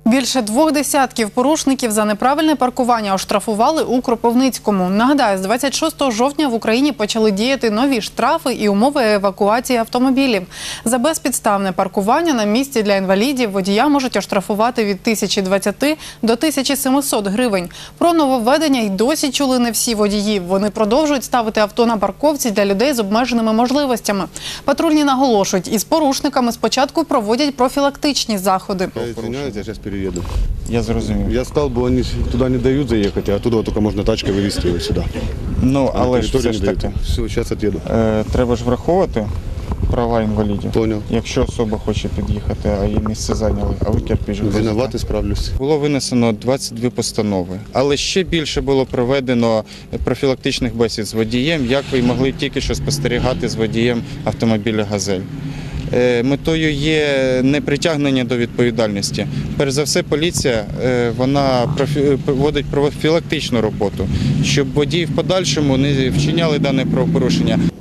Більше 2 десятків порушників за неправильне паркування оштрафували у Кропивницькому. Нагадаю, з 26 жовтня в Україні почали діяти нові штрафи і умови евакуації автомобілів. За безпідставне паркування на місці для інвалідів водія можуть оштрафувати від 1020 до 1700 гривень. Про нововведення й досі чули не всі водії. Вони продовжують ставити авто на парковці для людей з обмеженими можливостями. Патрульні наголошують, із порушниками спочатку проводять профілактичні заходи. Я зрозумів. Я стал, бо вони туди не дають заїхати, а оттуда тільки можна тачкою вивезти його сюди. Ну, але ж все ж таки. Все, зараз від'їду. Треба ж враховувати права інвалідів. Поняв. Якщо особа хоче під'їхати, а її місце зайняли, а ви кирпич везете. Винуватий, справлюсь. Було винесено 22 постанови, але ще більше було проведено профілактичних бесід з водієм, як ви могли тільки що спостерігати з водієм автомобіля «Газель». Метою є не притягнення до відповідальності. Перш за все, поліція вона проводить профілактичну роботу, щоб водії в подальшому не вчиняли дане правопорушення.